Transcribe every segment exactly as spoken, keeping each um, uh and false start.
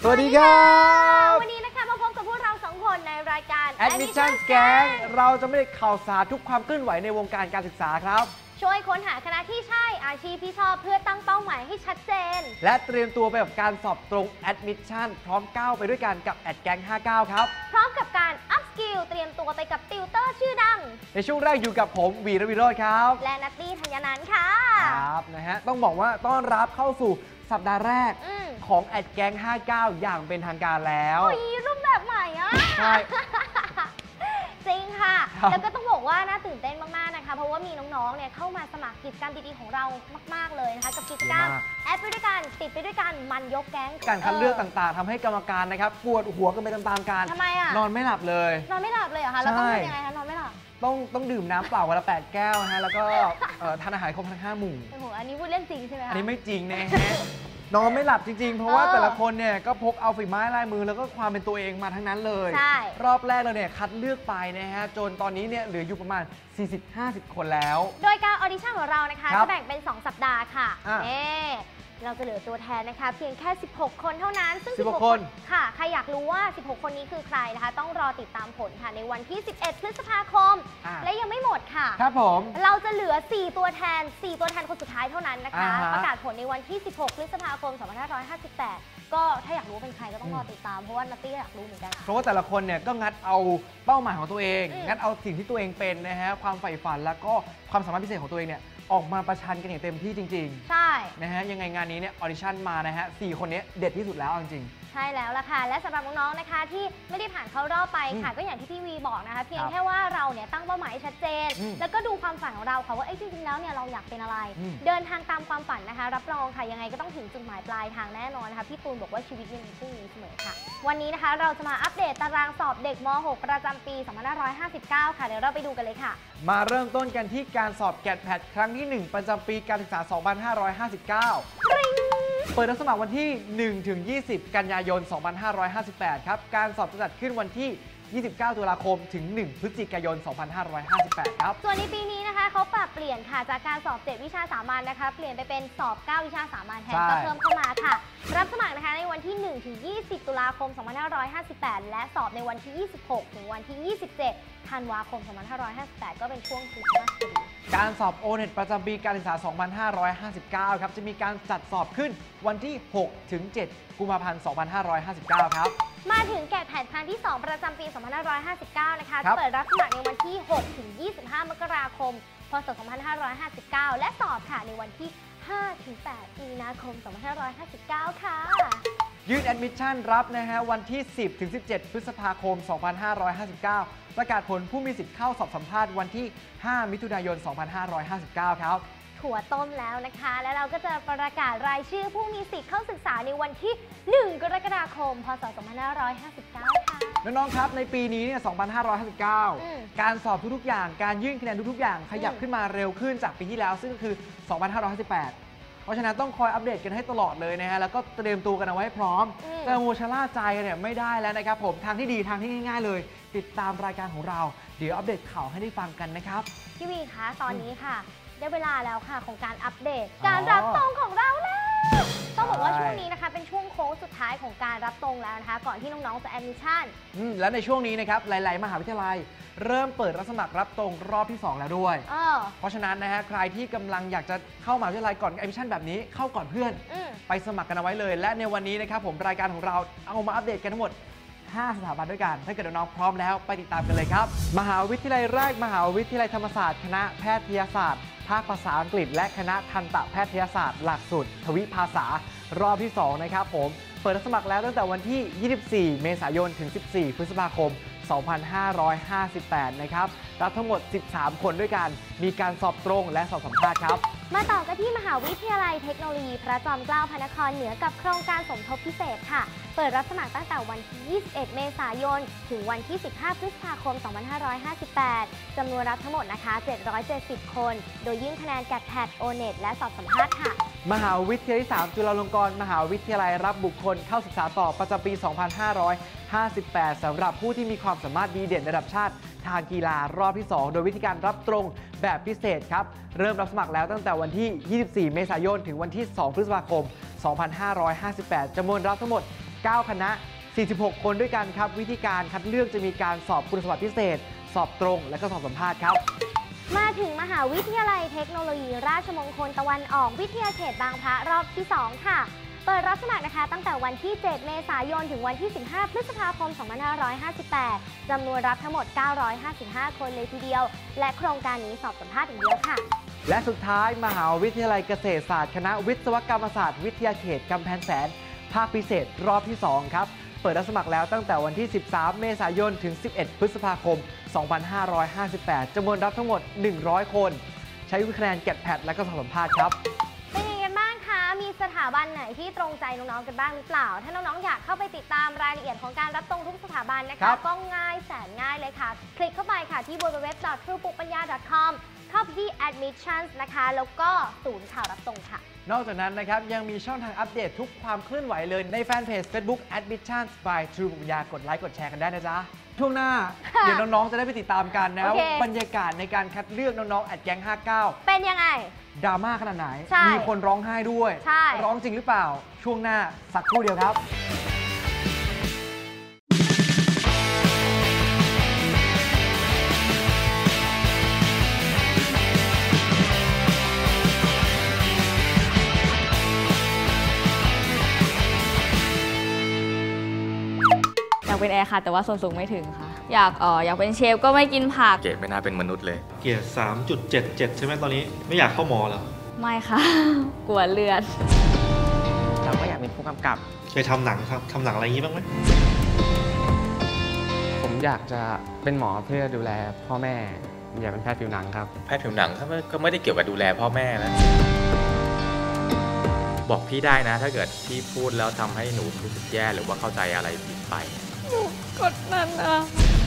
สวัสดีครับวันนี้นะคะมาพบกับพวกเราสองคนในรายการ Admission Gang เราจะไม่ได้ข่าวสารทุกความเคลื่อนไหวในวงการการศึกษาครับช่วยค้นหาคณะที่ใช่อาชีพที่ชอบเพื่อตั้งเป้าหมายให้ชัดเจนและเตรียมตัวไปกับการสอบตรง Admission พร้อมก้าวไปด้วยกันกับ Ad Gang ห้าสิบเก้าครับพร้อมกับการ Up Skill เตรียมตัวไปกับติวเตอร์ชื่อดังในช่วงแรกอยู่กับผมวีรวิโรจน์ครับและนัตตี้ธัญนันท์ค่ะครับนะฮะต้องบอกว่าต้อนรับเข้าสู่สัปดาห์แรกของ Ad Gang ห้าสิบเก้าอย่างเป็นทางการแล้วโอ้ยรูปแบบใหม่อ่ะใช่จริงค่ะแล้วก็ต้องบอกว่าน่าตื่นเต้นมากๆนะคะเพราะว่ามีน้องๆเนี่ยเข้ามาสมัครกิจกรรมดีๆของเรามากๆเลยนะคะกับกิจกรรมแอดไปด้วยกันติดไปด้วยกันมันยกแก๊งการคัดเลือกต่างๆทำให้กรรมการนะครับปวดหัวกันไปตามๆกันทำไมอ่ะนอนไม่หลับเลยนอนไม่หลับเลยเหรอคะแล้วต้องทำยังไงคะนอนไม่หลับต้องต้องดื่มน้ำเปล่าวันละแปดแก้วนะฮะแล้วก็ทานอาหารครบทั้งห้าหมู่โอ้โหอันนี้พูดเล่นจริงใช่ไหมคะอันนี้ไม่จริงนะฮะนอนไม่หลับจริงๆเพราะว่าแต่ละคนเนี่ยก็พกเอาฝีไม้ลายมือแล้วก็ความเป็นตัวเองมาทั้งนั้นเลยใช่รอบแรกเราเนี่ยคัดเลือกไปนะฮะจนตอนนี้เนี่ยเหลืออยู่ประมาณ สี่สิบห้าสิบ คนแล้วโดยการออดิชั่นของเรานะคะจะแบ่งเป็นสองสัปดาห์ค่ะเอ๊เราจะเหลือตัวแทนนะคะเพียงแค่สิบหกคนเท่านั้นซึ่งสิบหกคนค่ะใครอยากรู้ว่าสิบหกคนนี้คือใครนะคะต้องรอติดตามผลค่ะในวันที่สิบเอ็ดพฤษภาคมและยังไม่หมดค่ะครับผมเราจะเหลือสี่ตัวแทนสี่ตัวแทนคนสุดท้ายเท่านั้นนะคะประกาศผลในวันที่สิบหกพฤษภาคมสองพันห้าร้อยห้าสิบแปดก็ถ้าอยากรู้เป็นใครก็ต้องรอติดตามเพราะว่านัตตี้อยากรู้เหมือนกันเพราะว่าแต่ละคนเนี่ยก็งัดเอาเป้าหมายของตัวเองงัดเอาสิ่งที่ตัวเองเป็นนะฮะความใฝ่ฝันแล้วก็ความสามารถพิเศษของตัวเองเนี่ยออกมาประชันกันอย่างเต็มที่จริงๆใช่นะฮะยังไงงานนี้เนี่ยออดิชั่นมานะฮะสี่คนนี้เด็ดที่สุดแล้วจริงๆใช่แล้วล่ะค่ะและสำหรับน้องๆนะคะที่ไม่ได้ผ่านเข้ารอบไปค่ะก็อย่างที่พี่วีบอกนะคะเพียงแค่ว่าเราเนี่ยตั้งเป้าหมายชัดเจนแล้วก็ดูความฝันของเราค่ะว่าไอ้จริงๆแล้วเนี่ยเราอยากเป็นอะไรเดินทางตามความฝันนะคะรับรองค่ะยังไงก็ต้องถึงจุดหมายปลายทางแน่นอนนะคะพี่ตูนบอกว่าชีวิตยังมีพรุ่งนี้เสมอค่ะวันนี้นะคะเราจะมาอัปเดตตารางสอบเด็กม หก ประจำปีสองพันห้าร้อยห้าสิบเก้าค่ะเดี๋ยวเราไปดูกันเลยค่ะมาเริ่มต้นกันที่การสอบแกดแพดครั้งที่หนึ่งประจำปีการศึกษาสองพันห้าร้อยห้าสิบเก้าเปิดรับสมัครวันที่หนึ่งถึงยี่สิบกันยายนสองพันห้าร้อยห้าสิบแปดครับการสอบจะจัดขึ้นวันที่ยี่สิบเก้าตุลาคมถึงหนึ่งพฤศจิกายนสองพันห้าร้อยห้าสิบแปดครับส่วนในปีนี้นะคะเขาปรับเปลี่ยนค่ะจากการสอบเจ็ดวิชาสามัญนะคะเปลี่ยนไปเป็นสอบเก้าวิชาสามัญแทนก็เพิ่มเข้ามาค่ะรับสมัครนะคะในวันที่หนึ่งถึงยี่สิบตุลาคมสองพันห้าร้อยห้าสิบแปดและสอบในวันที่ยี่สิบหกถึงวันที่ยี่สิบเจ็ดธันวาคมสองพันห้าร้อยห้าสิบแปดก็เป็นช่วงคริสต์มาสพอดีการสอบ โอ เน็ต ประจำปีการศึกษาสองพันห้าร้อยห้าสิบเก้าครับจะมีการจัดสอบขึ้นวันที่หกถึงเจ็ดกุมภาพันธ์สองพันห้าร้อยห้าสิบเก้าครับมาถึงแกดแพดครั้งที่สองประจำปีสองพันห้าร้อยห้าสิบเก้านะคะเปิดรับสมัครในวันที่หกถึงยี่สิบห้ามกราคมพศสองพันห้าร้อยห้าสิบเก้าและสอบค่ะในวันที่ห้าถึงแปดมีนาคมสองพันห้าร้อยห้าสิบเก้าค่ะยื่นแอดมิชชั่นรับนะฮะวันที่สิบถึงสิบเจ็ดพฤษภาคมสองพันห้าร้อยห้าสิบเก้าประกาศผลผู้มีสิทธิ์เข้าสอบสัมภาษณ์วันที่ห้ามิถุนายนสองพันห้าร้อยห้าสิบเก้าครับถั่วต้มแล้วนะคะแล้วเราก็จะประกาศรายชื่อผู้มีสิทธิ์เข้าศึกษาในวันที่หนึ่งกรกฎาคมพศสองพันห้าร้อยห้าสิบเก้าค่ะน้องๆครับในปีนี้เนี่ยสองพันห้าร้อยห้าสิบเก้าการสอบทุกๆอย่างการยื่นคะแนนทุกๆอย่างขยับขึ้นมาเร็วขึ้นจากปีที่แล้วซึ่งก็คือสองพันห้าร้อยห้าสิบแปดเพราะฉะนั้นต้องคอยอัปเดตกันให้ตลอดเลยนะฮะแล้วก็เตรียมตัวกันเอาไว้พร้อมแต่โมชะล่าใจเนี่ยไม่ได้แล้วนะครับผมทางที่ดีทางที่ง่ายๆเลยติดตามรายการของเราเดี๋ยวอัปเดตข่าวให้ได้ฟังกันนะครับพี่วีคะตอนนี้ค่ะได้เวลาแล้วค่ะของการอัปเดตการรับตรงของเราแล้วต้องบอกว่าช่วงนี้นะคะเป็นช่วงโค้งสุดท้ายของการรับตรงแล้วนะคะก่อนที่น้องๆจะแอดมิชชั่นและในช่วงนี้นะครับหลายๆมหาวิทยาลัยเริ่มเปิดรับสมัครรับตรงรอบที่สองแล้วด้วยเ, เพราะฉะนั้นนะฮะใครที่กำลังอยากจะเข้ามหาวิทยาลัยก่อนแอดมิชชั่นแบบนี้เข้าก่อนเพื่อนไปสมัครกันเอาไว้เลยและในวันนี้นะครับผมรายการของเราเอามาอัปเดตกันทั้งหมดห้าสถาบันด้วยกันถ้าเกิดน้องๆพร้อมแล้วไปติดตามกันเลยครับมหาวิทยาลัยแรกมหาวิทยาลัยธรรมศาสตร์คณะแพทยศาสตร์ภาคภาษาอังกฤษและคณะทันตแพทยศาสตร์หลักสูตรทวิภาษารอบที่สองนะครับผมเปิดรับสมัครแล้วตั้งแต่วันที่ยี่สิบสี่เมษายนถึงสิบสี่พฤษภาคมสองพันห้าร้อยห้าสิบแปดนะครับรับทั้งหมดสิบสามคนด้วยกันมีการสอบตรงและสอบสัมภาษณ์ครับมาต่อกันที่มหาวิทยาลัยเทคโนโลยีพระจอมเกล้าพระนครเหนือกับโครงการสมทบพิเศษค่ะเปิดรับสมัครตั้งแต่วันที่ยี่สิบเอ็ดเมษายนถึงวันที่สิบห้าพฤษภาคมสองพันห้าร้อยห้าสิบแปดจำนวนรับทั้งหมดนะคะเจ็ดร้อยเจ็ดสิบคนโดยยื่นคะแนนแกดแพด โอ เน็ต และสอบสัมภาษณ์ค่ะมหาวิทยาลัยสามจุฬาลงกรณ์มหาวิทยาลัยรับบุคคลเข้าศึกษาต่อประจำปีสองพันห้าร้อยห้าสิบแปดสำหรับผู้ที่มีความสามารถดีเด่นระดับชาติทางกีฬารอบที่สองโดยวิธีการรับตรงแบบพิเศษครับเริ่มรับสมัครแล้วตั้งแต่วันที่ยี่สิบสี่เมษายนถึงวันที่สองพฤษภาคมสองพันห้าร้อยห้าสิบแปดจำนวนรับทั้งหมดเก้า คณะ สี่สิบหก คนด้วยกันครับวิธีการคัดเลือกจะมีการสอบคุณสมบัติพิเศษ สอบตรงและก็สอบสัมภาษณ์ครับมาถึงมหาวิทยาลัยเทคโนโลยีราชมงคลตะวันออกวิทยาเขตบางพระรอบที่สองค่ะเปิดรับสมัครนะคะตั้งแต่วันที่เจ็ดเมษายนถึงวันที่สิบห้าพฤษภาคมสองพันห้าร้อยห้าสิบแปดจำนวนรับทั้งหมดเก้าร้อยห้าสิบห้าคนเลยทีเดียวและโครงการนี้สอบสัมภาษณ์อย่างเดียวค่ะและสุดท้ายมหาวิทยาลัยเกษตรศาสตร์คณะวิศวกรรมศาสตร์วิทยาเขตกำแพงแสนภาคพิเศษรอบที่สองครับเปิดรับสมัครแล้วตั้งแต่วันที่สิบสามเมษายนถึงสิบเอ็ดพฤษภาคมสองพันห้าร้อยห้าสิบแปดจำนวนรับทั้งหมดหนึ่งร้อยคนใช้วิคะแนนแกดแพดและก็สอบสัมภาษณ์ครับเป็นยังไงกันบ้างคะมีสถาบันไหนที่ตรงใจน้องๆกันบ้างหรือเปล่าถ้าน้องๆอยากเข้าไปติดตามรายละเอียดของการรับตรงทุกสถาบันนะคะก็ง่ายแสนง่ายเลยค่ะคลิกเข้าไปค่ะที่ ดับเบิลยู ดับเบิลยู ดับเบิลยู ดอท ทรูปุปัญญา ดอท คอม เข้าไปที่ admissions นะคะแล้วก็ศูนย์ข่าวรับตรงค่ะนอกจากนั้นนะครับยังมีช่องทางอัปเดตทุกความเคลื่อนไหวเลยในแฟนเพจ Facebook Admissions by True ปุปัญญากดไลค์กดแชร์กันได้นะจ๊ะช่วงหน้าเดี๋ยวน้องๆจะได้ไปติดตามกันนะบรรยากาศในการคัดเลือกน้องๆแอดแก๊งห้าเก้าเป็นยังไงดราม่าขนาดไหนมีคนร้องไห้ด้วยร้องจริงหรือเปล่าช่วงหน้าสักครู่เดียวครับอยากเป็นแอร์ค่ะแต่ว่าส่วนสูงไม่ถึงค่ะอยากเอออยากเป็นเชฟก็ไม่กินผักเกรดไม่น่าเป็นมนุษย์เลยเกรด สามจุดเจ็ดเจ็ด ใช่ไหมตอนนี้ไม่อยากเข้าหมอเหรอไม่ค่ะกลัวเลือดเราก็อยากเป็นผู้กำกับเคยทำหนังครับทำหนังอะไรอย่างนี้บ้างไหมผมอยากจะเป็นหมอเพื่อดูแลพ่อแม่อยากเป็นแพทย์ผิวหนังครับแพทย์ผิวหนังก็ไม่ได้เกี่ยวกับดูแลพ่อแม่นะบอกพี่ได้นะถ้าเกิดพี่พูดแล้วทำให้หนูรู้สึกแย่หรือว่าเข้าใจอะไรผิดไปกดนั่นอะ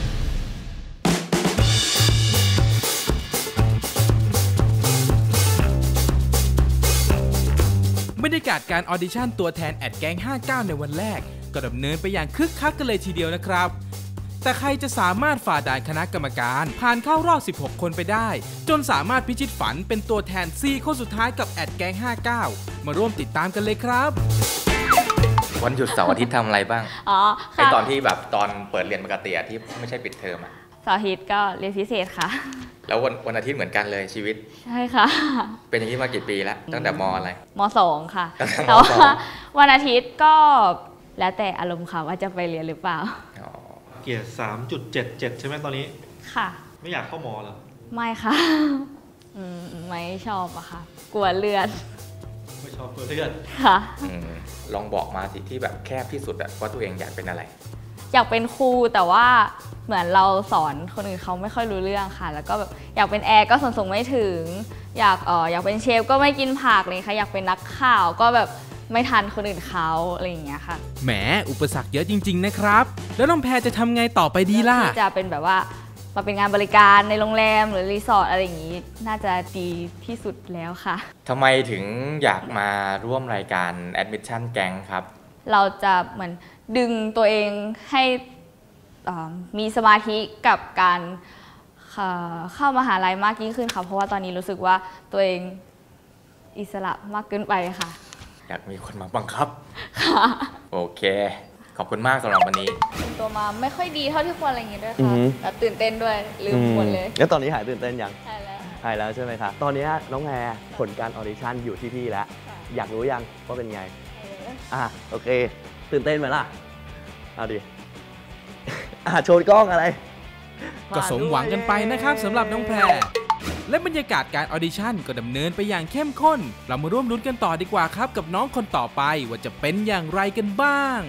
บรรยากาศการออดิชั่นตัวแทนแอดแก๊งห้าเก้าในวันแรกก็ดำเนินไปอย่างคึกคักกันเลยทีเดียวนะครับแต่ใครจะสามารถฝ่าด่านคณะกรรมการผ่านเข้ารอบสิบหกคนไปได้จนสามารถพิชิตฝันเป็นตัวแทนสี่คนสุดท้ายกับแอดแก๊งห้าเก้ามาร่วมติดตามกันเลยครับวันหยุดเสาร์อาทิตย์ทำอะไรบ้างอ๋อไอตอนที่แบบตอนเปิดเรียนปกติที่ไม่ใช่ปิดเทอมอะเสาร์อาทิตย์ก็เรียนพิเศษค่ะแล้ววันวันอาทิตย์เหมือนกันเลยชีวิตใช่ค่ะเป็นอย่างนี้มากี่ปีแล้วตั้งแต่มอะไรมสองค่ะแต่ว่าวันอาทิตย์ก็แล้วแต่อารมณ์ค่ะว่าจะไปเรียนหรือเปล่าเกรด สามจุดเจ็ดเจ็ด ใช่ไหมตอนนี้ค่ะไม่อยากเข้าหมอเหรอไม่ค่ะไม่ชอบอะค่ะกลัวเลือดไม่ชอบกลัวเลือดค่ะลองบอกมาสิที่แบบแคบที่สุดแบบว่าตัวเองอยากเป็นอะไรอยากเป็นครูแต่ว่าเหมือนเราสอนคนอื่นเขาไม่ค่อยรู้เรื่องค่ะแล้วก็แบบอยากเป็นแอร์ก็ส่วนสูงไม่ถึงอยากเอออยากเป็นเชฟก็ไม่กินผักเลยค่ะอยากเป็นนักข่าวก็แบบไม่ทันคนอื่นเขาอะไรอย่างเงี้ยค่ะแหมอุปสรรคเยอะจริงๆนะครับแล้วน้องแพรจะทำไงต่อไปดีล่ะจะเป็นแบบว่ามาเป็นงานบริการในโรงแรมหรือรีสอร์ทอะไรอย่างงี้น่าจะดีที่สุดแล้วค่ะทำไมถึงอยากมาร่วมรายการ Admission Gang ครับเราจะเหมือนดึงตัวเองให้มีสมาธิกับการเข้ามหาลัยมากยิ่งขึ้นค่ะเพราะว่าตอนนี้รู้สึกว่าตัวเองอิสระมากเกินไปค่ะอยากมีคนมาบังคับค่ะโอเคขอบคุณมากสำหรับวันนี้เป็นตัวมาไม่ค่อยดีเท่าที่ควรอะไรอย่างงี้ด้วยค่ะแต่ตื่นเต้นด้วยลืมหมดเลยแล้วตอนนี้หายตื่นเต้นยังหายแล้วหายแล้วใช่ไหมคะตอนนี้น้องแพรผลการออดิชั่นอยู่ที่พี่แล้วอยากรู้ยังว่าเป็นไงอ่ะโอเคตื่นเต้นไหมล่ะเอาดิอ่ะโชว์กล้องอะไรก็สมหวังกันไปนะครับสำหรับน้องแพรและบรรยากาศการออดิชั่นก็ดำเนินไปอย่างเข้มข้นเรามาร่วมลุ้นกันต่อดีกว่าครับกับน้องคนต่อไปว่าจะเป็นอย่างไรกันบ้าง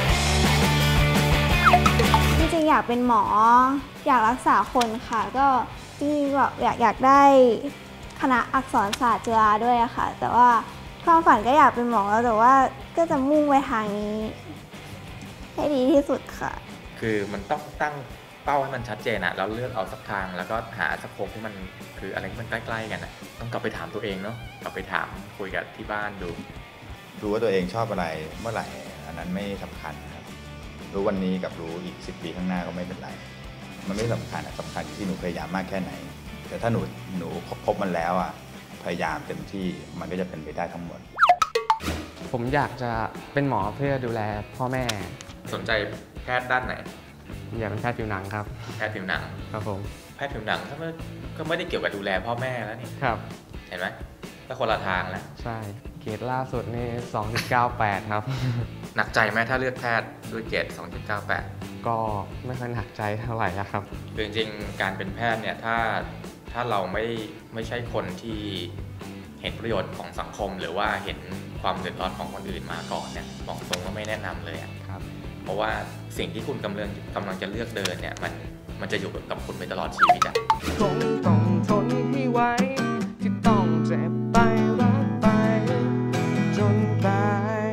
จริงๆอยากเป็นหมออยากรักษาคนค่ะก็จริงๆแบบอยากอยากได้คณะอักษรศาสตร์จุฬาด้วยอะค่ะแต่ว่าความฝันก็อยากเป็นหมอแต่ว่าก็จะมุ่งไปทางนี้ให้ดีที่สุดค่ะคือมันต้องตั้งเป้าให้มันชัดเจนอะเราเลือกเอาสักทางแล้วก็หาสักโครงที่มันคืออะไรที่มันใกล้ๆกันนะต้องกลับไปถามตัวเองเนาะกลับไปถามคุยกับที่บ้านดูรู้ว่าตัวเองชอบอะไรเมื่อไหร่อันนั้นไม่สำคัญครับรู้วันนี้กับรู้อีกสิบปีข้างหน้าก็ไม่เป็นไรมันไม่สำคัญอะสำคัญที่หนูพยายามมากแค่ไหนแต่ถ้าหนูหนูพบมันแล้วอะพยายามเต็มที่มันก็จะเป็นไปได้ทั้งหมดผมอยากจะเป็นหมอเพื่อดูแลพ่อแม่สนใจแพทย์ด้านไหนอยากเป็นแพทย์ผิวหนังครับแพทย์ผิวหนังครับผมแพทย์ผิวหนังถ้าไม่ก็ไม่ได้เกี่ยวกับดูแลพ่อแม่แล้วนี่ครับเห็นไหมก็คนละทางแล้วใช่เกรดล่าสุดนี่ สองจุดเก้าแปด ครับหนักใจไหมถ้าเลือกแพทย์ด้วยเกรด สองจุดเก้าแปดก็ไม่ค่อยหนักใจเท่าไหร่ครับจริงๆการเป็นแพทย์เนี่ยถ้าถ้าเราไม่ไม่ใช่คนที่เห็นประโยชน์ของสังคมหรือว่าเห็นความเดือดร้อนของคนอื่นมาก่อนเนี่ยบอกตรงว่าไม่แนะนำเลยครับเพราะว่าสิ่งที่คุณกำลังกำลังจะเลือกเดินเนี่ยมันมันจะอยู่กับคุณไปตลอดชีวิตอ่ะคงต้องทนให้ไว้ที่ต้องเจ็บไปรักไปจนตาย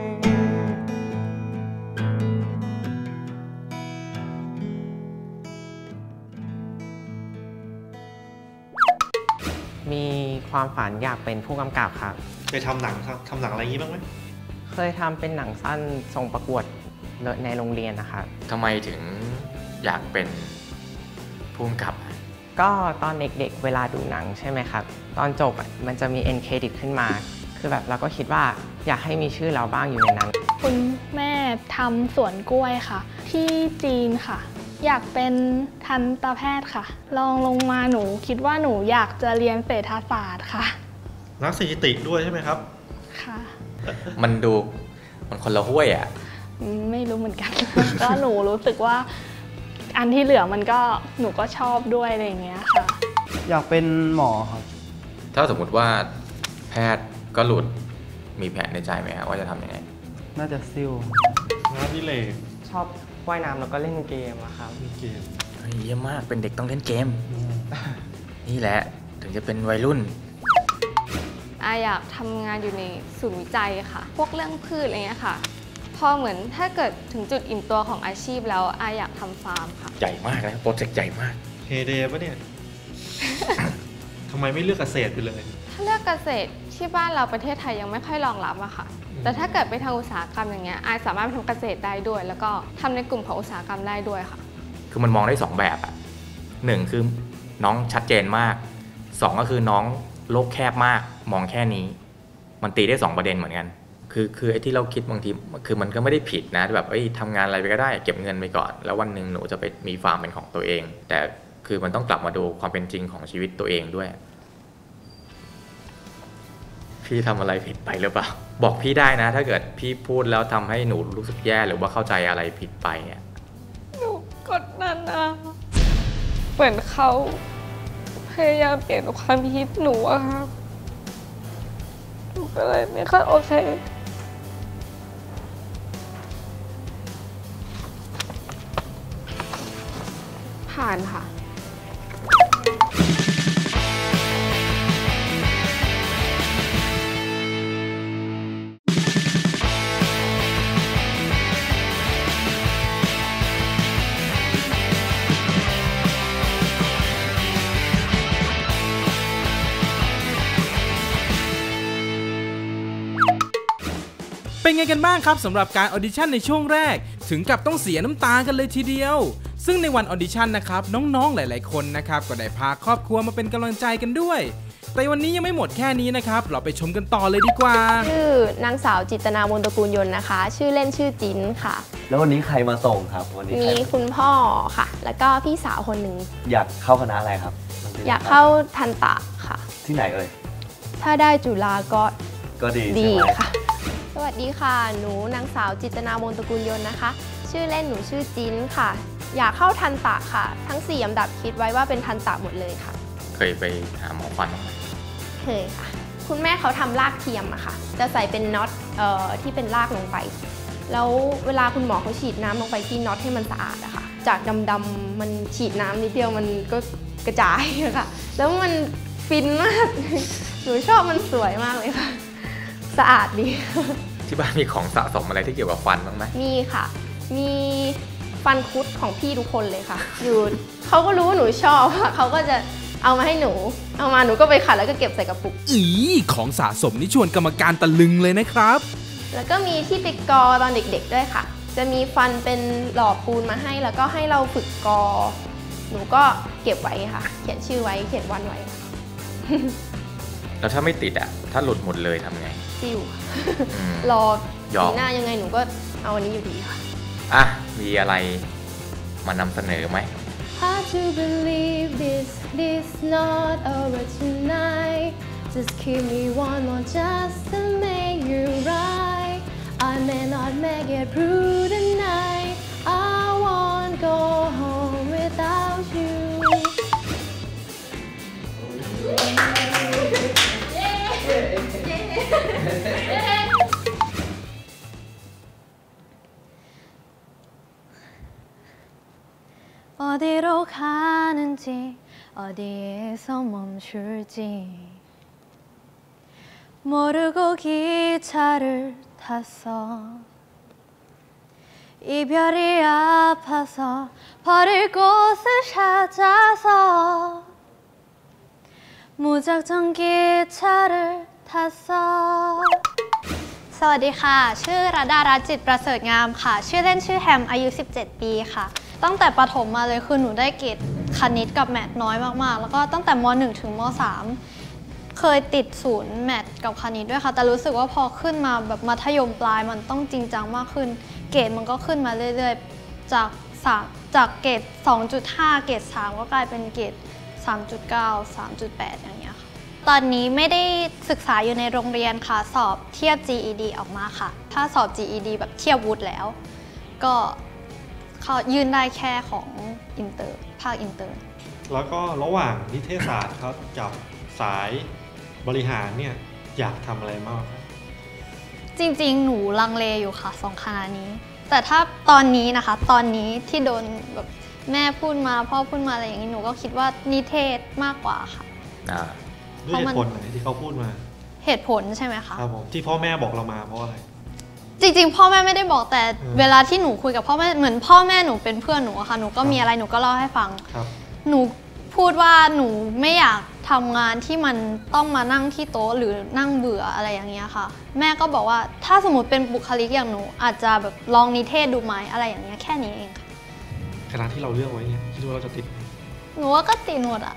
มีความฝันอยากเป็นผู้กำกับครับเคยทำหนังทำหนังอะไรอย่างนี้บ้างไหมเคยทำเป็นหนังสั้นส่งประกวดในโรงเรียนนะครับทำไมถึงอยากเป็นผู้กำกับก็ตอนเด็กๆเวลาดูหนังใช่ไหมครับตอนจบมันจะมีเอ็นเครดิตขึ้นมาคือแบบเราก็คิดว่าอยากให้มีชื่อเราบ้างอยู่ในนั้นคุณแม่ทำสวนกล้วยค่ะที่จีนค่ะอยากเป็นทันตแพทย์ค่ะลองลงมาหนูคิดว่าหนูอยากจะเรียนเศรษฐศาสตร์ค่ะนักสถิติด้วยใช่ไหมครับค่ะมันดูมันคนละห้วยอ่ะไม่รู้เหมือนกันก็หนูรู้สึกว่าอันที่เหลือมันก็หนูก็ชอบด้วยอะไรอย่างเงี้ยค่ะอยากเป็นหมอครับถ้าสมมุติว่าแพทย์ก็หลุดมีแผนในใจไหมครับว่าจะทำยังไงน่าจะซิลงานดิเลกชอบว่ายน้ำแล้วก็เล่นเกมอะครับเล่นเกมเยี่ยมมากเป็นเด็กต้องเล่นเกมนี่แหละถึงจะเป็นวัยรุ่นอาอยากทำงานอยู่ในศูนย์วิจัยค่ะพวกเรื่องพืชอะไรเงี้ยค่ะพอเหมือนถ้าเกิดถึงจุดอิ่มตัวของอาชีพแล้วอาอยากทำฟาร์มค่ะใหญ่มากนะโปรเจกต์ใหญ่มากเฮเดปะเนี่ย ทำไมไม่เลือกเกษตรไปเลยถ้าเลือกเกษตรที่บ้านเราประเทศไทยยังไม่ค่อยรองรับอะค่ะแต่ถ้าเกิดไปทางอุตสาหกรรมอย่างเงี้ยอาสามารถทำเกษตรได้ด้วยแล้วก็ทำในกลุ่มของอุตสาหกรรมได้ด้วยค่ะคือมันมองได้สองแบบอะหนึ่งคือน้องชัดเจนมากสองก็คือน้องโลกแคบมากมองแค่นี้มันตีได้สองประเด็นเหมือนกันคือคือไอ้ที่เราคิดบางทีคือมันก็ไม่ได้ผิดนะแบบเอ้ยทำงานอะไรไปก็ได้เก็บเงินไปก่อนแล้ววันหนึ่งหนูจะไปมีฟาร์มเป็นของตัวเองแต่คือมันต้องกลับมาดูความเป็นจริงของชีวิตตัวเองด้วยพี่ทำอะไรผิดไปหรือเปล่าบอกพี่ได้นะถ้าเกิดพี่พูดแล้วทำให้หนูรู้สึกแย่หรือว่าเข้าใจอะไรผิดไปเนี่ยหนูกดดันนะเหมือนเขาพยายามเปลี่ยนความคิดหนูอะครับหนูก็เลยไม่ค่อยโอเคผ่านค่ะเป็นไงกันบ้างครับสำหรับการออดิชั่นในช่วงแรกถึงกับต้องเสียน้ำตากันเลยทีเดียวซึ่งในวันออดิชั่นนะครับน้องๆหลายๆคนนะครับก็ได้พาครอบครัวมาเป็นกำลังใจกันด้วยแต่วันนี้ยังไม่หมดแค่นี้นะครับเราไปชมกันต่อเลยดีกว่าชื่อนางสาวจิตนามนตระกูลยนต์นะคะชื่อเล่นชื่อจินค่ะแล้ววันนี้ใครมาส่งครับวันนี้มีคุณพ่อค่ะแล้วก็พี่สาวคนหนึ่งอยากเข้าคณะอะไรครับอยากเข้าทันตะค่ะที่ไหนเอ่ยถ้าได้จุฬาก็ก็ดีดีค่ะสวัสดีค่ะหนูนางสาวจิตนามนตระกูลยนต์นะคะชื่อเล่นหนูชื่อจินค่ะอยากเข้าทันตะค่ะทั้งสี่ลำดับคิดไว้ว่าเป็นทันตะหมดเลยค่ะเคยไปหาหมอฟันไหมเคยค่ะคุณแม่เขาทำรากเทียมอะค่ะจะใส่เป็นน็อตเอ่อที่เป็นรากลงไปแล้วเวลาคุณหมอเขาฉีดน้ำลงไปที่น็อตให้มันสะอาดอะค่ะจากดำๆมันฉีดน้ำนิดเดียวมันก็กระจายค่ะแล้วมันฟินมากหนูชอบมันสวยมากเลยค่ะสะอาดดีที่บ้านมีของสะสมอะไรที่เกี่ยวกับฟันบ้างไหมมีค่ะมีฟันคุดของพี่ทุกคนเลยค่ะอยู่เขาก็รู้ว่าหนูชอบเขาก็จะเอามาให้หนูเอามาหนูก็ไปขัดแล้วก็เก็บใส่กระปุกอีของสะสมนี่ชวนกรรมการตะลึงเลยนะครับแล้วก็มีที่ไปกอตอนเด็กๆด้วยค่ะจะมีฟันเป็นหล่อปูนมาให้แล้วก็ให้เราฝึกกอหนูก็เก็บไว้ค่ะเขียนชื่อไว้เขียนวันไว้แล้วถ้าไม่ติดอ่ะถ้าหลุดหมดเลยทำไงซิ่วรอปีหน้ายังไงหนูก็เอาอันนี้อยู่ดีค่ะอ่ะมีอะไรมานำเสนอไหม Hard to believe this this not over tonight just keep me one more just to make you right I may not make it through the night I won't go home without you 어디로 가는지 어디에서 멈출지 모르고 기차를 탔어 이별이 아파서 버릴 곳을 찾아서 무작정 기차를 탔어 สวัสดีค่ะชื่อระดารัตน์จิตประเสริฐงามค่ะชื่อเล่นชื่อแฮมอายุสิบเจ็ดปีค่ะตั้งแต่ประถมมาเลยคือหนูได้เกรดคณิตกับแมทน้อยมากๆแล้วก็ตั้งแต่ม.หนึ่ง ถึงม.สาม เคยติดศูนย์แมทกับคณิตด้วยค่ะแต่รู้สึกว่าพอขึ้นมาแบบมัธยมปลายมันต้องจริงจังมากขึ้นเกรดมันก็ขึ้นมาเรื่อยๆจากจากเกรด สองจุดห้า เกรด สาม ก็กลายเป็นเกรด สามจุดเก้า สามจุดแปด อย่างเงี้ยค่ะตอนนี้ไม่ได้ศึกษาอยู่ในโรงเรียนค่ะสอบเทียบ จี อี ดี ออกมาค่ะถ้าสอบ จี อี ดี แบบเทียบวุฒิแล้วก็เขายื่นได้แค่ของอินเตอร์ภาคอินเตอร์แล้วก็ระหว่างนิเทศศาสตร์ครับกับสายบริหารเนี่ยอยากทำอะไรมากครับจริงๆหนูลังเลอยู่ค่ะสองคณะนี้แต่ถ้าตอนนี้นะคะตอนนี้ที่โดนแบบแม่พูดมาพ่อพูดมาอะไรอย่างนี้หนูก็คิดว่านิเทศมากกว่าค่ะด้วยเหตุผลไหนที่เขาพูดมาเหตุผลใช่ไหมคะครับผมที่พ่อแม่บอกเรามาเพราะอะไรจริงๆพ่อแม่ไม่ได้บอกแต่เวลาที่หนูคุยกับพ่อแม่เหมือนพ่อแม่หนูเป็นเพื่อนหนูอะค่ะหนูก็มีอะไรหนูก็เล่าให้ฟังหนูพูดว่าหนูไม่อยากทำงานที่มันต้องมานั่งที่โต๊ะหรือนั่งเบื่ออะไรอย่างเงี้ยค่ะแม่ก็บอกว่าถ้าสมมติเป็นบุคลิกอย่างหนูอาจจะแบบลองนิเทศดูไหมอะไรอย่างเงี้ยแค่นี้เองค่ะคณะที่เราเลือกไว้เนี่ยคิดว่าเราจะติดหนูว่าก็ติดหมดอะ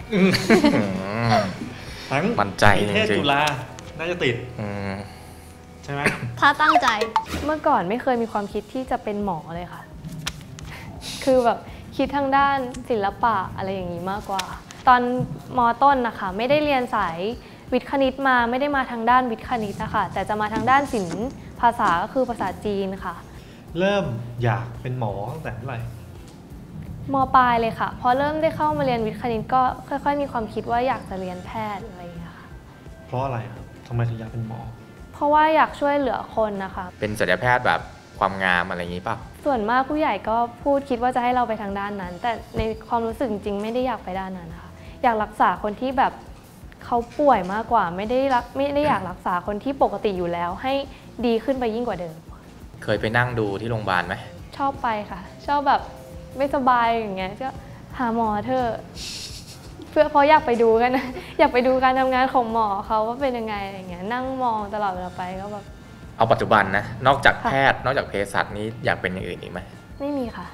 ทั้งมั่นใจนิเทศจุฬาน่าจะติดใช่ไหมถ้าตั้งใจเมื่อก่อนไม่เคยมีความคิดที่จะเป็นหมอเลยค่ะคือแบบคิดทางด้านศิลปะอะไรอย่างนี้มากกว่าตอนม.ต้นนะคะไม่ได้เรียนสายวิทย์คณิตมาไม่ได้มาทางด้านวิทย์คณิตนะคะแต่จะมาทางด้านศิลป์ภาษาก็คือภาษาจีนค่ะเริ่มอยากเป็นหมอตั้งแต่เมื่อไหร่ม.ปลายเลยค่ะพอเริ่มได้เข้ามาเรียนวิทย์คณิตก็ค่อยๆมีความคิดว่าอยากจะเรียนแพทย์อะไรอย่างเงี้ยค่ะเพราะอะไรครับทำไมถึงอยากเป็นหมอเพราะว่าอยากช่วยเหลือคนนะคะเป็นศัลยแพทย์แบบความงามอะไรอย่างนี้ป่ะส่วนมากผู้ใหญ่ก็พูดคิดว่าจะให้เราไปทางด้านนั้นแต่ในความรู้สึกจริงไม่ได้อยากไปด้านนั้นนะคะอยากรักษาคนที่แบบเขาป่วยมากกว่าไม่ได้รักไม่ได้อยากรักษาคนที่ปกติอยู่แล้วให้ดีขึ้นไปยิ่งกว่าเดิมเคยไปนั่งดูที่โรงพยาบาลไหมชอบไปค่ะชอบแบบไม่สบายอย่างเงี้ยก็หาหมอเถอะเพื่อเพราะอยากไปดูกันนะอยากไปดูการทำงานของหมอเขาว่าเป็นยังไงอะไรเงี้ยนั่งมองตลอดเวลาไปก็แบบเอาปัจจุบันนะนอกจากแพทย์นอกจากเภสัชนี้อยากเป็นอย่างอื่นอีกไหมไม่มีค่ะ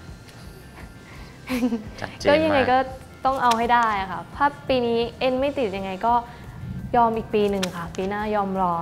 ก็ยังไงก็ต้องเอาให้ได้ค่ะถ้าปีนี้เอ็นไม่ติดยังไงก็ยอมอีกปีหนึ่งค่ะปีหน้ายอมรอ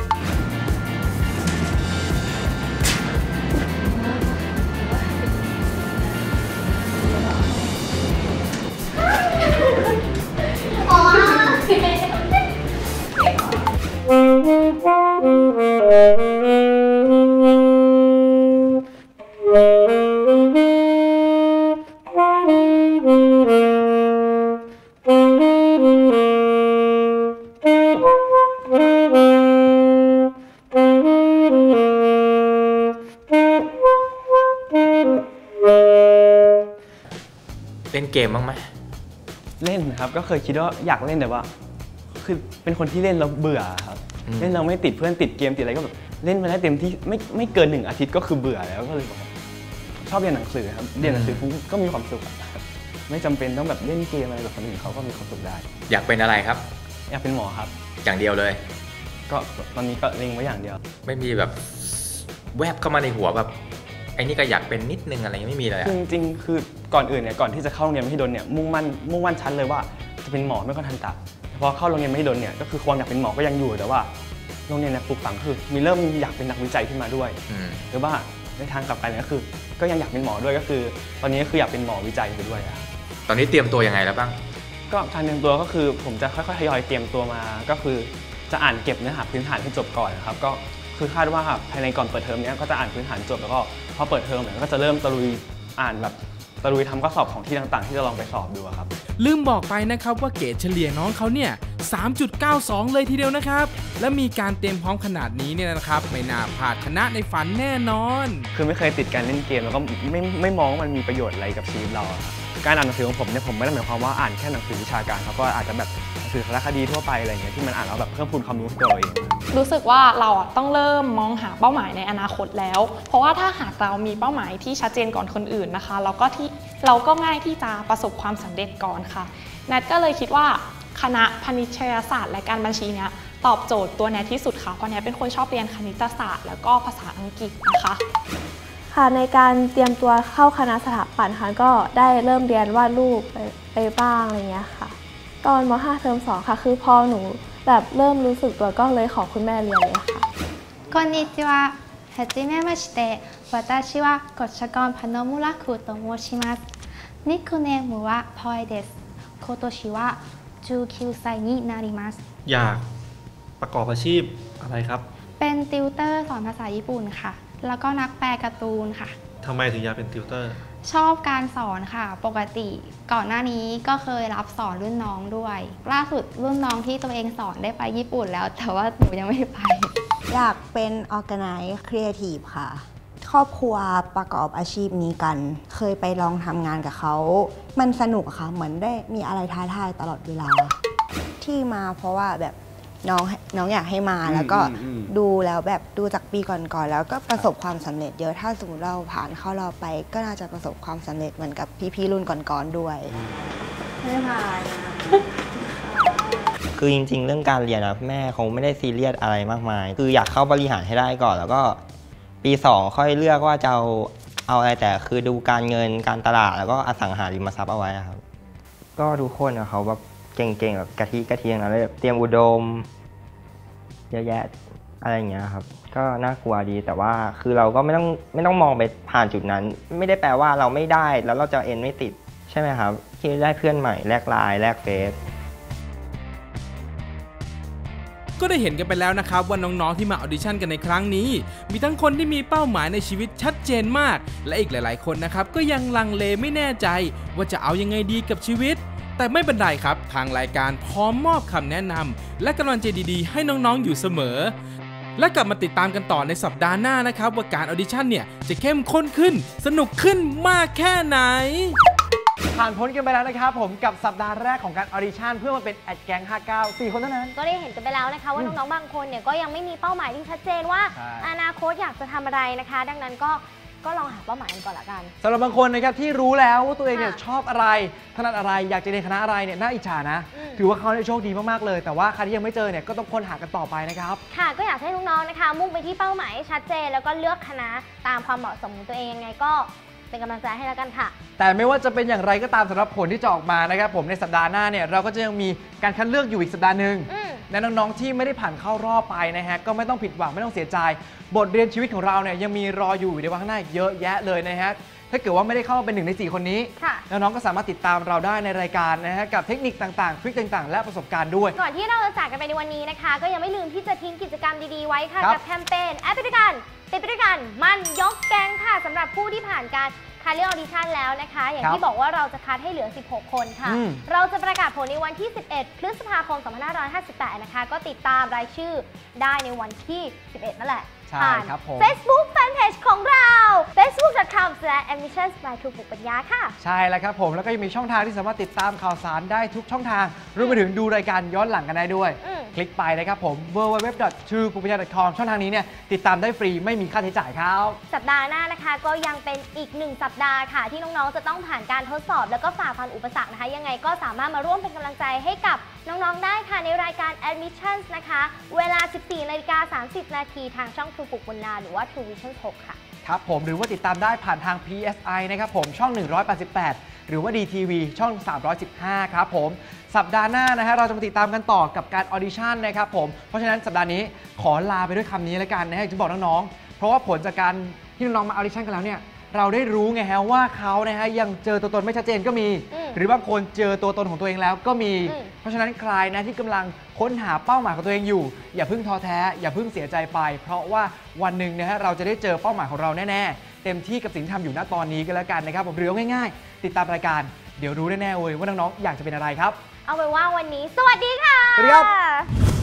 เล่นเกมบ้างไหมเล่นครับก็เคยคิดว่าอยากเล่นแต่ว่าคือเป็นคนที่เล่นแล้วเบื่อครับเล่นเราไม่ติดเพื่อนติดเกมติดอะไรก็แบบเล่นมาได้เต็มที่ไม่ไม่เกินหนึ่งอาทิตย์ก็คือเบื่อแล้วก็เลยบอกชอบเรียนหนังสือครับเรียนหนังสือก็มีความสุขไม่จำเป็นต้องแบบเล่นเกมอะไรแบบคนอื่นเขาก็มีความสุขได้อยากเป็นอะไรครับอยากเป็นหมอครับอย่างเดียวเลยก็ตอนนี้ก็เล็งไว้อย่างเดียวไม่มีแบบแวบเข้ามาในหัวแบบไอ้นี่ก็อยากเป็นนิดนึงอะไรไม่มีเลยจริงๆคือก่อนอื่นเนี่ยก่อนที่จะเข้าโรงเรียนมหิดลเนี่ยมุ่งมั่นมุ่งมั่นชั้นเลยว่าจะเป็นหมอไม่ก็ทันตะพอเข้าโรงเรียนมหิดลเนี่ยก็คือความอยากเป็นหมอก็ยังอยู่แต่ว่าโรงเรียนเนี่ยปลูกฝังคือมีเริ่มอยากเป็นนักวิจัยขึ้นมาด้วยหรือว่าในทางกลับกันก็คือก็ยังอยากเป็นหมอด้วยก็คือตอนนี้ก็คืออยากเป็นหมอวิจัยไปด้วยครับตอนนี้เตรียมตัวยังไงแล้วบ้างก็การเตรียมตัวก็คือผมจะค่อยๆทยอยเตรียมตัวมาก็คือจะอ่านเก็บเนื้อหาพื้นฐานให้จบก่อนนะครับก็คือคาดว่าภายในก่อนเปิดเทอมนี้ก็จะอ่านพื้นฐานจบแล้วก็พอเปิดเทอมเนี่ยก็จะเริ่มตะลุยอ่านแบบตะลุยทำข้อสอบของที่ต่างๆที่จะลองไปสอบดูครับลืมบอกไปนะครับว่าเกรดเฉลี่ยน้องเขาเนี่ย สามจุดเก้าสอง เลยทีเดียวนะครับและมีการเตรียมพร้อมขนาดนี้เนี่ยนะครับไม่น่าพลาดคณะในฝันแน่นอนคือไม่เคยติดการเล่นเกมแล้วก็ไม่ไม่มองว่ามันมีประโยชน์อะไรกับชีวิตเราครับการอ่านหนังสือของผมเนี่ยผมไม่ได้หมายความว่าอ่านแค่หนังสือวิชาการครับก็อาจจะแบบหนังสือสารคดีทั่วไปอะไรอย่างเงี้ยที่มันอ่านแล้วแบบเพิ่มพูนความรู้ตัวเราเองรู้สึกว่าเราต้องเริ่มมองหาเป้าหมายในอนาคตแล้วเพราะว่าถ้าหากเรามีเป้าหมายที่ชัดเจนก่อนคนอื่นนะคะเราก็ที่เราก็ง่ายที่จะประสบความสำเร็จก่อนค่ะแนทก็เลยคิดว่าคณะพาณิชยศาสตร์และการบัญชีเนี้ยตอบโจทย์ตัวแนทที่สุดค่ะเพราะแนทเป็นคนชอบเรียนคณิตศาสตร์แล้วก็ภาษาอังกฤษนะคะค่ะในการเตรียมตัวเข้าคณะสถาปัตย์ค่ะก็ได้เริ่มเรียนวาดรูปไปไปบ้างอะไรเงี้ยค่ะตอนม.ห้า เทอมสองค่ะคือพอหนูแบบเริ่มรู้สึกตัวก็เลยขอคุณแม่เรียนเลยค่ะこんにちははじめまして私はゴシャゴンパノムラクと申しますニックネームはポイです今年はじゅうきゅうさいになりますอยากประกอบอาชีพอะไรครับเป็นติวเตอร์สอนภาษาญี่ปุ่นค่ะแล้วก็นักแปลการ์ตูนค่ะทำไมถึงอยากเป็นติวเตอร์ชอบการสอนค่ะปกติก่อนหน้านี้ก็เคยรับสอนรุ่นน้องด้วยล่าสุดรุ่นน้องที่ตัวเองสอนได้ไปญี่ปุ่นแล้วแต่ว่าหนูยังไม่ไปอยากเป็น Organize Creative ค่ะครอบครัวประกอบอาชีพนี้กันเคยไปลองทำงานกับเขามันสนุกค่ะเหมือนได้มีอะไรท้าทายตลอดเวลาที่มาเพราะว่าแบบน้องน้องอยากให้มาแล้วก็ดูแล้วแบบดูจากปีก่อนๆแล้วก็ประสบความสำเร็จเยอะถ้าสมมติเราผ่านเข้ารอบไปก็น่าจะประสบความสำเร็จเหมือนกับพี่ๆรุ่นก่อนๆด้วยไม่ผ่านคือจริงๆเรื่องการเรียนนะแม่คงไม่ได้ซีเรียสอะไรมากมายคืออยากเข้าบริหารให้ได้ก่อนแล้วก็ปีสองค่อยเลือกว่าจะเอาเอาอะไรแต่คือดูการเงินการตลาดแล้วก็อสังหาริมทรัพย์เอาไว้ครับก็ทุกคนนะเขาแบบเก่งๆแบบกะทิกะเทียงอะไรแบบเตรียมอุดมเยอะแยะอะไรอย่างเงี้ยครับก็น่ากลัวดีแต่ว่าคือเราก็ไม่ต้องไม่ต้องมองไปผ่านจุดนั้นไม่ได้แปลว่าเราไม่ได้แล้วเราจะเอ็นไม่ติดใช่ไหมครับที่ได้เพื่อนใหม่แลกไลน์แลกเฟซก็ได้เห็นกันไปแล้วนะครับว่าน้องๆที่มาออดิชั่นกันในครั้งนี้มีทั้งคนที่มีเป้าหมายในชีวิตชัดเจนมากและอีกหลายๆคนนะครับก็ยังลังเลไม่แน่ใจว่าจะเอายังไงดีกับชีวิตแต่ไม่เป็นไรครับทางรายการพร้อมมอบคำแนะนำและกำลังใจดีๆให้น้องๆอยู่เสมอและกลับมาติดตามกันต่อในสัปดาห์หน้านะครับว่าการออดิชั่นเนี่ยจะเข้มข้นขึ้นสนุกขึ้นมากแค่ไหนผ่านพ้นกันไปแล้วนะครับผมกับสัปดาห์แรกของการออดิชั่นเพื่อมาเป็นแอดแก๊งห้าเก้า สี่คนเท่านั้นก็ได้เห็นกันไปแล้วนะคะว่าน้องๆบางคนเนี่ยก็ยังไม่มีเป้าหมายที่ชัดเจนว่าอนาคตอยากจะทำอะไรนะคะดังนั้นก็ก็ลองหาเป้าหมายกันก่อนละกันสำหรับบางคนนะครับที่รู้แล้วว่าตัวเองเนี่ยชอบอะไรถนัดอะไรอยากจะเรียนคณะอะไรเนี่ยน่าอิจฉานะถือว่าเขาได้โชคดีมากๆเลยแต่ว่าใครที่ยังไม่เจอเนี่ยก็ต้องค้นหากันต่อไปนะครับค่ะก็อยากให้น้องๆนะคะมุ่งไปที่เป้าหมายชัดเจนแล้วก็เลือกคณะตามความเหมาะสมของตัวเองยังไงก็เป็นกำลังใจให้แล้วกันค่ะแต่ไม่ว่าจะเป็นอย่างไรก็ตามสำหรับผลที่จะออกมานะครับผมในสัปดาห์หน้าเนี่ยเราก็จะยังมีการคัดเลือกอยู่อีกสัปดาห์หนึ่งและน้องๆที่ไม่ได้ผ่านเข้ารอบไปนะฮะก็ไม่ต้องผิดหวังไม่ต้องเสียใจบทเรียนชีวิตของเราเนี่ยยังมีรออยู่ในวันข้างหน้าเยอะแยะเลยนะฮะถ้าเกิดว่าไม่ได้เข้ามาเป็นหนึ่งในสี่คนนี้น้องๆก็สามารถติดตามเราได้ในรายการนะฮะกับเทคนิคต่างๆทริคต่างๆและประสบการณ์ด้วยก่อนที่เราจะจากกันไปในวันนี้นะคะก็ยังไม่ลืมที่จะทิ้งกิจกรรมดีๆไว้ค่ะกับแคมเปญแอปไปด้วยกันติดไปด้วยกันมันยกแก๊งค่ะสำหรับผู้ที่ผ่านการคัดเลือกออดิชั่นแล้วนะคะอย่างที่บอกว่าเราจะคัดให้เหลือสิบหกคนค่ะเราจะประกาศผลในวันที่สิบเอ็ดพฤษภาคมสองพันห้าร้อยห้าสิบแปดนะคะก็ติดตามรายชื่อได้ในวันที่สิบเอ็ดนั่นแหละผ่าน Facebook Fanpage ของเรา เฟซบุ๊ก ดอท คอม สแลช แอดมิชชั่น บาย ครูปลุกปัญญาค่ะใช่แล้วครับผมแล้วก็ยังมีช่องทางที่สามารถติดตามข่าวสารได้ทุกช่องทางรวมไปถึงดูรายการย้อนหลังกันได้ด้วยคลิกไปนะครับผม ดับเบิลยู ดับเบิลยู ดับเบิลยู ดอท ทรูปลุกปัญญา ดอท คอม ช่องทางนี้เนี่ยติดตามได้ฟรีไม่มีค่าใช้จ่ายครับสัปดาห์หน้านะคะก็ยังเป็นอีกหนึ่งสัปดาห์ค่ะที่น้องๆจะต้องผ่านการทดสอบแล้วก็ฝ่าฟันอุปสรรคนะคะยังไงก็สามารถมาร่วมเป็นกำลังใจให้กับน้องๆได้ค่ะในรายการ Admissions นะคะเวลา สิบสี่นาฬิกาสามสิบนาทีทางช่องทรูปลุกปัญญาหรือว่า True Vision หกค่ะครับผมหรือว่าติดตามได้ผ่านทาง พี เอส ไอ นะครับผมช่องหนึ่งร้อยแปดสิบแปดหรือว่า ดี ที วี ช่อง สามร้อยสิบห้า ครับผมสัปดาห์หน้านะฮะเราจะมาติดตามกันต่อกับการออดิชั่นนะครับผมเพราะฉะนั้นสัปดาห์นี้ขอลาไปด้วยคำนี้แล้วกันนะฮะจะบอกน้องๆเพราะว่าผลจากการที่น้องๆมาออดิชั่นกันแล้วเนี่ยเราได้รู้ไงฮะว่าเขานะฮะยังเจอตัวตนไม่ชัดเจนก็มี หรือบางคนเจอตัวตนของตัวเองแล้วก็มี เพราะฉะนั้นใครนะที่กำลังค้นหาเป้าหมายของตัวเองอยู่อย่าเพิ่งท้อแท้อย่าเพิ่งเสียใจไปเพราะว่าวันหนึ่งนะฮะเราจะได้เจอเป้าหมายของเราแน่ๆเต็มที่กับสิ่งที่ทำอยู่ณตอนนี้ก็แล้วกันนะครับผมเรียวง่ายๆติดตามรายการเดี๋ยวรู้แน่ๆเลยว่าน้องๆอยากจะเป็นอะไรครับเอาเป็นว่าวันนี้สวัสดีค่ะสวัสดีครับ